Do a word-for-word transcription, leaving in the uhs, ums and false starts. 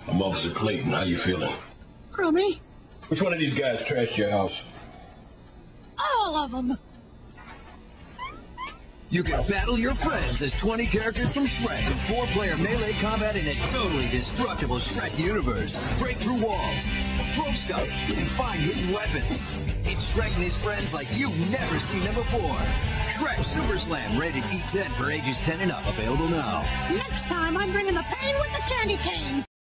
I'm Officer Clayton. How you feeling? Crummy. Which one of these guys trashed your house? All of them. You can battle your friends as twenty characters from Shrek in four-player melee combat in a totally destructible Shrek universe. Break through walls, throw stuff, and find hidden weapons. It's Shrek and his friends like you've never seen them before. Shrek Super Slam, rated E ten for ages ten and up, available now. Next time, I'm bringing the pain with the candy cane.